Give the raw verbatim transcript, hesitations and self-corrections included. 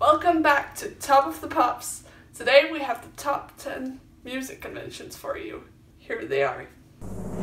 Welcome back to Top of the Pops. Today we have the top ten music conventions for you. Here they are.